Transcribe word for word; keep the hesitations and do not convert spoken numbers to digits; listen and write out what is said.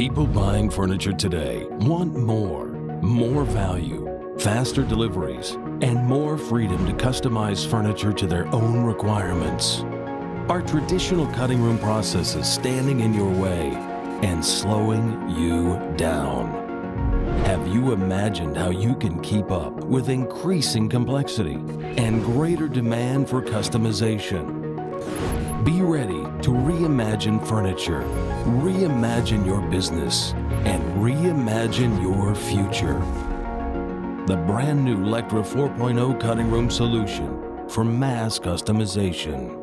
People buying furniture today want more. More value, faster deliveries, and more freedom to customize furniture to their own requirements. Are traditional cutting room processes standing in your way and slowing you down? Have you imagined how you can keep up with increasing complexity and greater demand for customization? Be ready to reimagine furniture, reimagine your business, and reimagine your future. The brand new Lectra four point oh cutting room solution for mass customization.